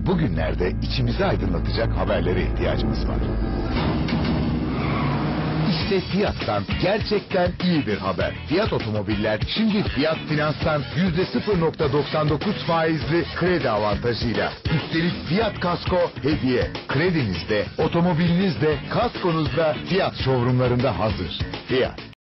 Bugünlerde içimizi aydınlatacak haberlere ihtiyacımız var. İşte Fiyat'tan gerçekten iyi bir haber. Fiyat Otomobiller şimdi Fiyat Finans'tan %0.99 faizli kredi avantajıyla. Üstelik Fiyat Kasko hediye. Kredinizde, otomobilinizde, kaskonuzda Fiyat showroomlarında hazır. Fiyat.